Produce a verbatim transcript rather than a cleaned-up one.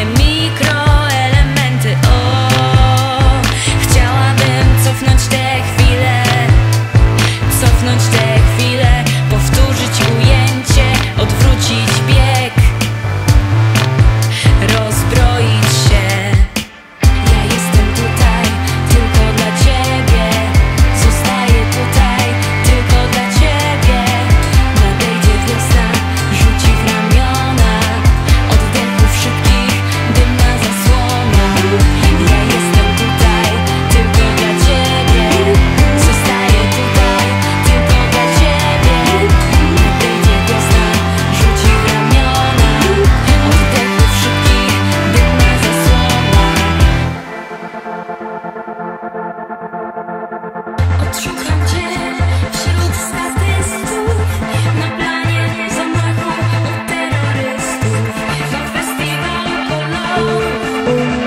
mikroelementy. O, chciałabym cofnąć te chwile, cofnąć te chwile, powtórzyć ujęcie, odwrócić bieg, rozbroić się. Ja jestem tutaj tylko dla ciebie, zostaję tutaj tylko dla ciebie. Nadejdzie wiosna, rzuci w ramiona, oddechów szybkich, dymna zasłona. Ja jestem tutaj tylko dla ciebie, zostaję tutaj tylko dla ciebie. Nadejdzie wiosna, rzuci w ramiona, oddechów szybkich, dymna zasłona. Odszukam cię wśród statystów, na planie zamachu od terrorystów, na festiwalu koloru.